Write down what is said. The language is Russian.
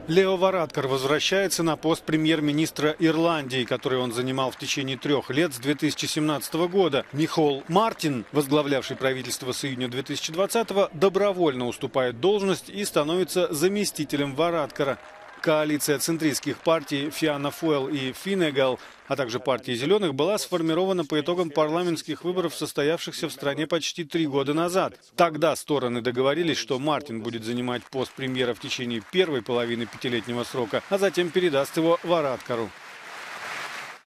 Лео Варадкар возвращается на пост премьер-министра Ирландии, который он занимал в течение 3 лет с 2017 года. Михол Мартин, возглавлявший правительство с июня 2020-го, добровольно уступает должность и становится заместителем Варадкара. Коалиция центристских партий Фианна Фуэл и Финегал, а также партии «Зеленых» была сформирована по итогам парламентских выборов, состоявшихся в стране почти 3 года назад. Тогда стороны договорились, что Мартин будет занимать пост премьера в течение первой половины 5-летнего срока, а затем передаст его Варадкару.